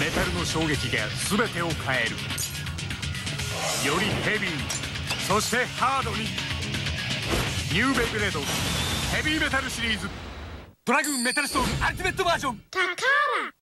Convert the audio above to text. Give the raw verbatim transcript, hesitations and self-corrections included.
メタルの衝撃が全てを変える。よりヘビー、そしてハードに。ニューベイブレードヘビーメタルシリーズ、ドラグーンメタルストーンアルティメットバージョン。タカーラ